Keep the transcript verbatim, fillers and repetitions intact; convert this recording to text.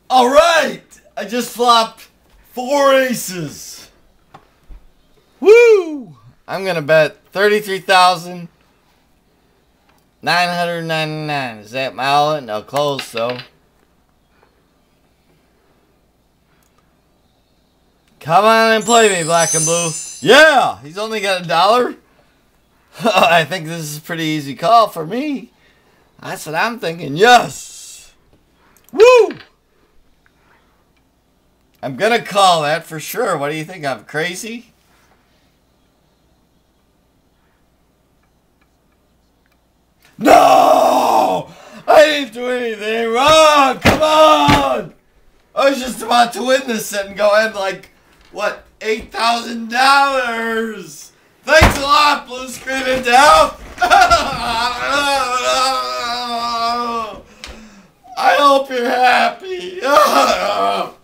Alright! I just flopped four aces. Woo! I'm gonna bet thirty-three thousand nine hundred ninety-nine. Is that my all? No, close though. Come on and play me, black and blue. Yeah! He's only got a dollar. I think this is a pretty easy call for me. That's what I'm thinking. Yes! Woo! I'm gonna call that for sure. What do you think? I'm crazy? No! I didn't do anything wrong! Come on! I was just about to win this set and go ahead like, what, eight thousand dollars! Thanks a lot, Blue Screen and Help! I hope you're happy!